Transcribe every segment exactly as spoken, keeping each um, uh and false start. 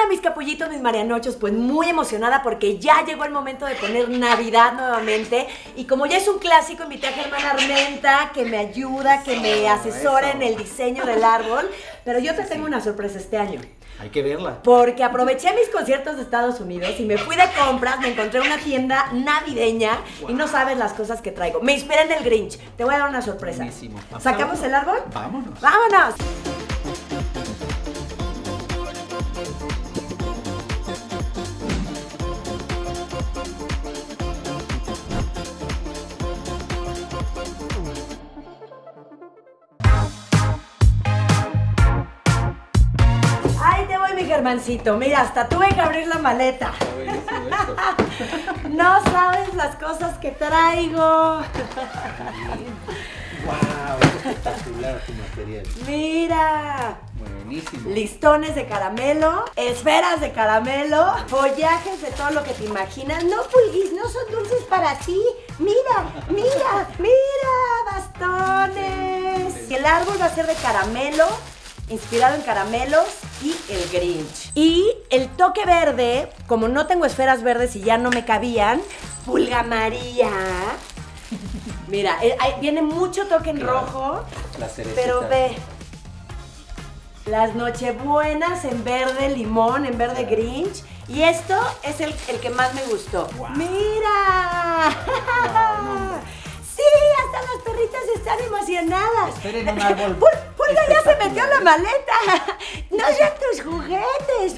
Hola mis capullitos, mis marianochos, pues muy emocionada porque ya llegó el momento de poner Navidad nuevamente y como ya es un clásico invité a Germán Armenta que me ayuda, que me asesora en el diseño del árbol, pero yo te tengo una sorpresa este año. Hay que verla. Porque aproveché mis conciertos de Estados Unidos y me fui de compras, me encontré una tienda navideña wow. y no sabes las cosas que traigo. Me inspiré en el Grinch. Te voy a dar una sorpresa. Buenísimo. ¿Sacamos el árbol? Vámonos. ¡Vámonos! Germancito, mira, hasta tuve que abrir la maleta. No sabes las cosas que traigo. Wow, espectacular tu material. Mira. Buenísimo. Listones de caramelo, esferas de caramelo, follajes de todo lo que te imaginas. No, Pulguis, no son dulces para ti. Mira, mira, mira, bastones. El árbol va a ser de caramelo, inspirado en caramelos y el Grinch. Y el toque verde, como no tengo esferas verdes y ya no me cabían, Pulga María. Mira, hay, viene mucho toque en claro. rojo, pero ve, las nochebuenas en verde limón, en verde claro. Grinch. Y esto es el, el que más me gustó. Wow. ¡Mira! Wow, no, ¡sí! ¡Hasta las perritas están emocionadas! Esperen un árbol. Pul ¡Pulga ya se metió en la maleta! ¡No sean tus juguetes!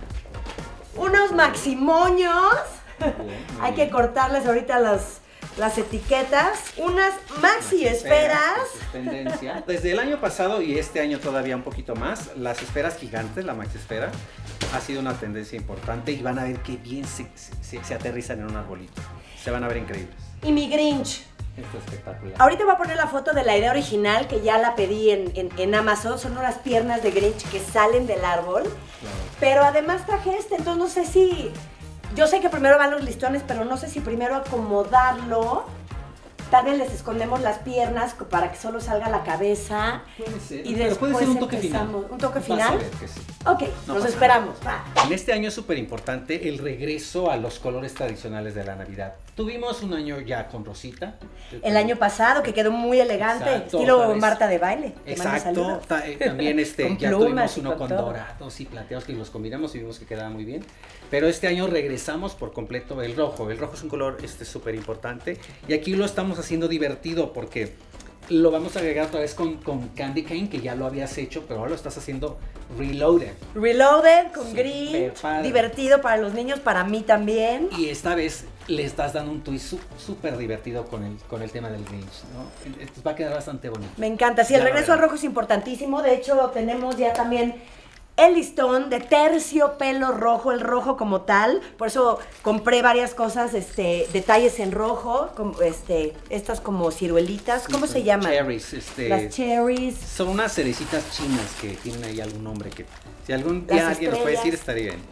Unos maximoños. Bien, Hay bien. que cortarles ahorita las, las etiquetas. Unas maxi esferas. Tendencia. Desde el año pasado y este año todavía un poquito más, las esferas gigantes, la maxi esfera, ha sido una tendencia importante y van a ver qué bien se, se, se aterrizan en un arbolito. Se van a ver increíbles. Y mi Grinch. Esto es espectacular. Ahorita voy a poner la foto de la idea original que ya la pedí en, en, en Amazon. Son unas piernas de Grinch que salen del árbol. Claro. Pero además traje este, entonces no sé si... Yo sé que primero van los listones, pero no sé si primero acomodarlo. Tal vez les escondemos las piernas para que solo salga la cabeza. Puede ser, y pero después puede ser un toque empezamos. final. ¿Un toque Vas final? a ver que sí. Ok, no nos esperamos. Va. En este año es súper importante el regreso a los colores tradicionales de la Navidad. Tuvimos un año ya con Rosita. El año pasado, que quedó muy elegante, Exacto, estilo Marta de baile. Exacto, también este, con ya plumas, tuvimos uno con con dorados y plateados que los combinamos y vimos que quedaba muy bien. Pero este año regresamos por completo el rojo. El rojo es un color este súper importante y aquí lo estamos haciendo divertido porque lo vamos a agregar otra vez con, con Candy Cane, que ya lo habías hecho, pero ahora lo estás haciendo reloaded. Reloaded, con Grinch, divertido para los niños, para mí también. Y esta vez le estás dando un twist súper divertido con el, con el tema del Grinch, ¿no? Esto va a quedar bastante bonito. Me encanta, sí, el regreso al rojo es importantísimo. De hecho, tenemos ya también el listón de terciopelo rojo, el rojo como tal. Por eso compré varias cosas, este, detalles en rojo, como, este, estas como ciruelitas. ¿Cómo sí, se llaman? Cherries. Este, Las cherries. Son unas cerecitas chinas que tienen ahí algún nombre que si algún día alguien nos puede decir estaría bien.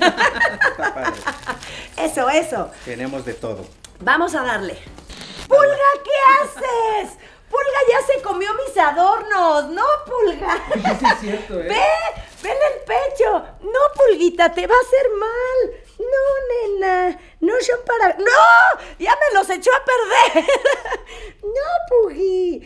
Está padre. Eso, eso. Tenemos de todo. Vamos a darle. ¡Pulga, qué haces! ¡Pulga ya se comió mis adornos! ¡No, Pulga! Sí, es cierto, ¿eh? ¡Ve! ¡Vele el pecho! ¡No, Pulguita! ¡Te va a hacer mal! ¡No, nena! ¡No son para... ¡No! ¡Ya me los echó a perder! ¡No, Pugui!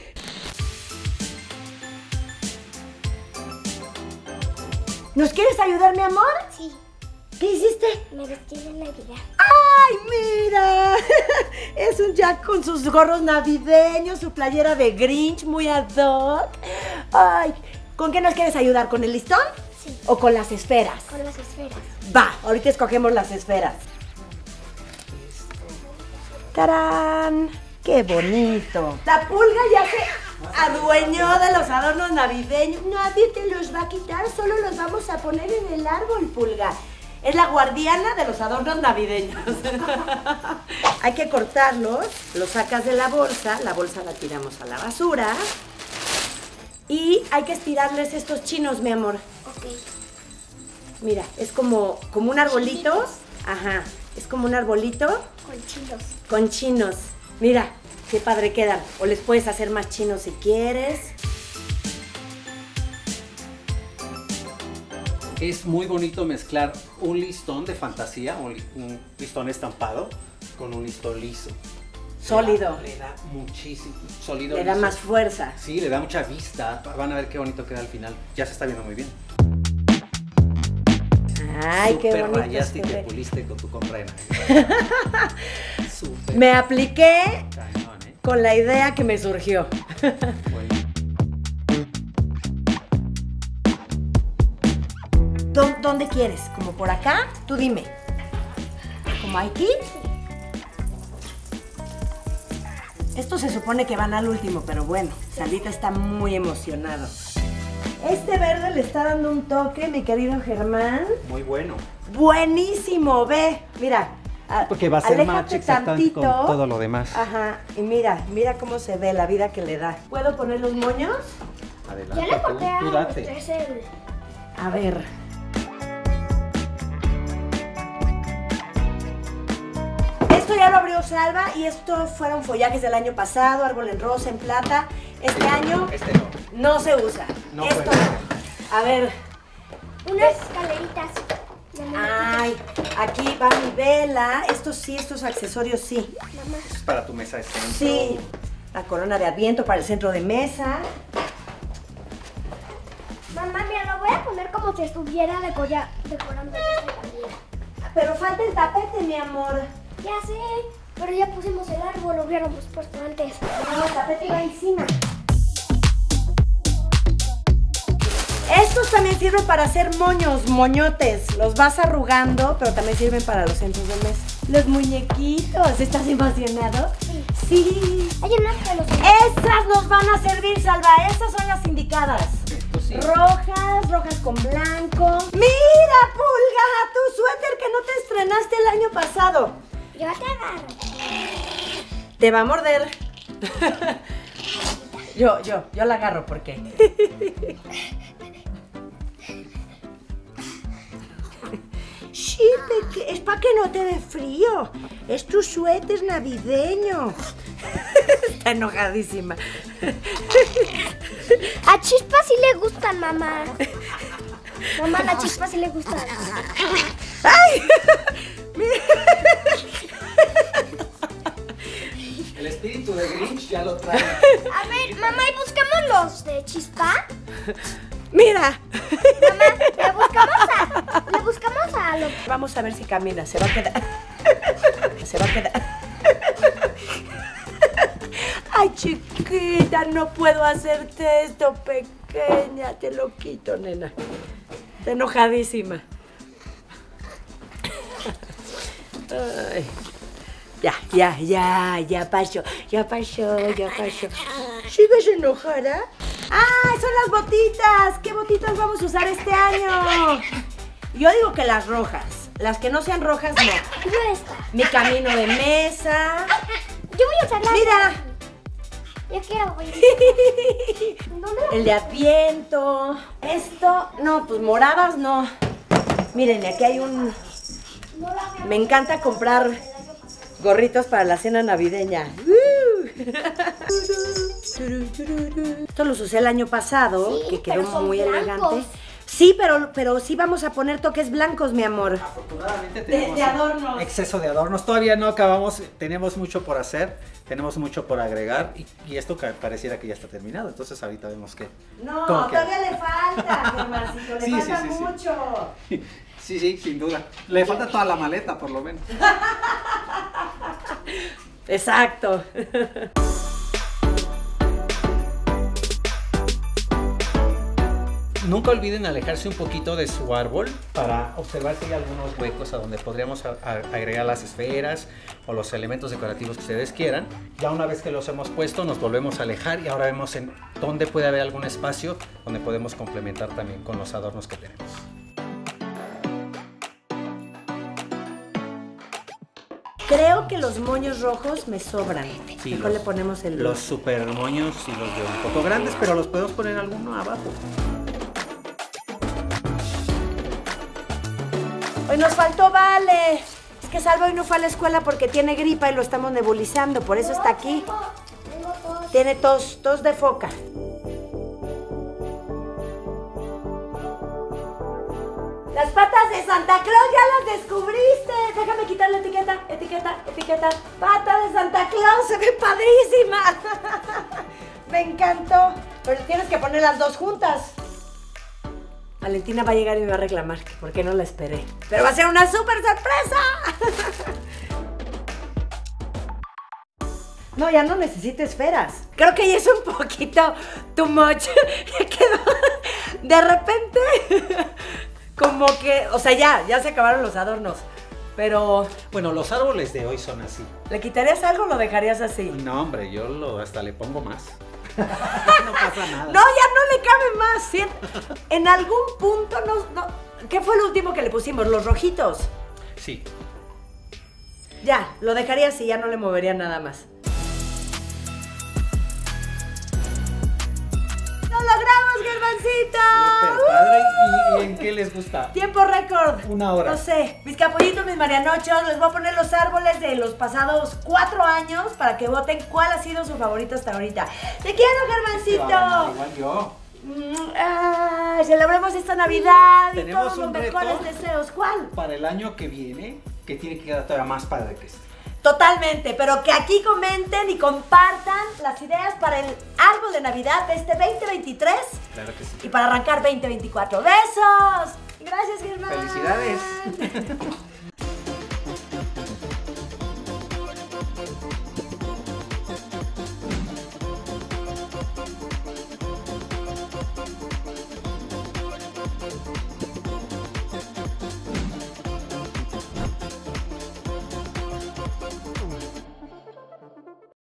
¿Nos quieres ayudar, mi amor? Sí. ¿Qué hiciste? Me vestí de Navidad. ¡Ay, mira! Es un Jack con sus gorros navideños, su playera de Grinch muy ad hoc. ¡Ay! ¿Con qué nos quieres ayudar? ¿Con el listón? Sí. ¿O con las esferas? Con las esferas. Va, ahorita escogemos las esferas. ¡Tarán! ¡Qué bonito! La Pulga ya se adueñó de los adornos navideños. Nadie te los va a quitar, solo los vamos a poner en el árbol, Pulga. Es la guardiana de los adornos navideños. Hay que cortarlos, los sacas de la bolsa, la bolsa la tiramos a la basura. Y hay que estirarles estos chinos, mi amor. Ok. Mira, es como, como un arbolito. Ajá, es como un arbolito. Con chinos. Con chinos. Mira, qué padre quedan. O les puedes hacer más chinos si quieres. Es muy bonito mezclar un listón de fantasía, un, un listón estampado, con un listón liso. Sólido. Le da, le da muchísimo, sólido. Le da liso. más fuerza. Sí, le da mucha vista. Van a ver qué bonito queda al final. Ya se está viendo muy bien. Ay, Super qué bonito. rayaste y se te ve. puliste con tu compra en Super Me apliqué cañón, ¿eh? con la idea que me surgió. Bueno. ¿Dó- ¿Dónde quieres? ¿Como por acá? Tú dime. ¿Como aquí? Esto se supone que van al último, pero bueno, Saldita está muy emocionado. Este verde le está dando un toque, mi querido Germán. Muy bueno. Buenísimo, ve, mira. a- Porque va a ser aléjate match exactamente con tantito. todo lo demás. Ajá, y mira, mira cómo se ve la vida que le da. ¿Puedo poner los moños? Adelante, Ya le tú, corté a tú date. ustedes el... A ver. Esto ya lo abrió Salva y estos fueron follajes del año pasado, árbol en rosa, en plata. Este año Este no. no se usa. No Esto puede. no. A ver. Unas escaleritas. Ay, aquí va mi vela. Estos sí, estos accesorios sí. Mamá. Es para tu mesa de centro. Sí. La corona de Adviento para el centro de mesa. Mamá, mira, lo voy a poner como si estuviera decolla- decorando esta escalera. Pero falta el tapete, mi amor. Ya sé, pero ya pusimos el árbol, lo hubiéramos puesto antes. No, el tapete va encima. Estos también sirven para hacer moños, moñotes. Los vas arrugando, pero también sirven para los centros de mesa. Los muñequitos, ¿estás emocionado? Sí. Sí. Hay unas que los... Esas nos van a servir, Salva. Estas son las indicadas. Pues sí. Rojas, rojas con blanco. ¡Mira, Pulga! Tu suéter que no te estrenaste el año pasado. Yo te agarro. Te va a morder. Yo, yo, yo la agarro porque. Sí, peque- es para que no te dé frío. Es tu suéter navideño. Está enojadísima. A Chispa sí le gustan, mamá. Mamá, a la Chispa sí le gustan. ¡Ay! El espíritu de Grinch ya lo trae. A ver, mamá, ¿y buscamos los de Chispa? Mira. Mamá, le buscamos a... Le buscamos a los... Vamos a ver si camina. Se va a quedar. Se va a quedar. Ay, chiquita, no puedo hacerte esto, pequeña. Te lo quito, nena. Está enojadísima. Ay. Ya, ya, ya, ya pasó, ya pasó, ya pasó. ¿Sigues enojada? ¡Ah, son las botitas! ¿Qué botitas vamos a usar este año? Yo digo que las rojas. Las que no sean rojas, no. Yo esta. Mi camino de mesa. Yo voy a usar la... Mira. Yo quiero, voy a... ¿Dónde la- El de Adviento. Esto, no, pues moradas no. Miren, aquí hay un... No la... Me encanta comprar gorritos para la cena navideña. ¡Uh! Esto los usé el año pasado, Sí, que quedó pero son muy blancos. elegante. Sí, pero, pero sí vamos a poner toques blancos, mi amor. Afortunadamente De- tenemos de adornos. exceso de adornos. Todavía no acabamos, tenemos mucho por hacer, tenemos mucho por agregar y, y esto que pareciera que ya está terminado. Entonces ahorita vemos que... No, ¿Cómo que? todavía le falta, Germancito, le Sí, sí, falta sí, sí. mucho. Sí, sí, sin duda. Le falta toda la maleta por lo menos. Exacto. Nunca olviden alejarse un poquito de su árbol para observar si hay algunos huecos a donde podríamos a- a- agregar las esferas o los elementos decorativos que ustedes quieran. Ya una vez que los hemos puesto nos volvemos a alejar y ahora vemos en dónde puede haber algún espacio donde podemos complementar también con los adornos que tenemos. Creo que los moños rojos me sobran. Sí, Mejor los- le ponemos el... Los super moños y los de un poco grandes, pero los podemos poner alguno abajo. Hoy nos faltó Vale. Es que Salva hoy no fue a la escuela porque tiene gripa y lo estamos nebulizando. Por eso está aquí. Tengo tos. Tiene tos, tos de foca. Las patas de Santa Claus ya las descubriste. Déjame quitar la etiqueta, etiqueta, etiqueta. Pata de Santa Claus, se ve padrísima. Me encantó. Pero tienes que poner las dos juntas. Valentina va a llegar y me va a reclamar que por qué no la esperé. Pero va a ser una súper sorpresa. No, ya no necesito esferas. Creo que ya es un poquito too much. Ya quedó. De repente, como que, o sea, ya, ya se acabaron los adornos. Pero, Bueno, los árboles de hoy son así. ¿le quitarías algo o lo dejarías así? No, hombre, yo lo, hasta le pongo más. No pasa nada. No, ya no le cabe más. ¿Sí? En algún punto, no, no. ¿Qué fue lo último que le pusimos? Los rojitos. Sí. Ya, lo dejaría así, ya no le movería nada más. ¡Lo logramos, Germancito! Súper padre. ¿Y, y en qué les gusta? Tiempo récord. Una hora. No sé. Mis capullitos, mis marianochos, les voy a poner los árboles de los pasados cuatro años para que voten cuál ha sido su favorito hasta ahorita. ¡Te quiero, Te va a ganar Germancito! igual yo. Mm, ah, celebremos esta Navidad y Tenemos todos los un mejores reto. deseos. ¿Cuál? Para el año que viene, que tiene que quedar todavía más padre que este. Totalmente, pero que aquí comenten y compartan las ideas para el árbol de Navidad de este veinte veintitrés Claro que sí. y para arrancar veinte veinticuatro. ¡Besos! Gracias, Germán. Felicidades.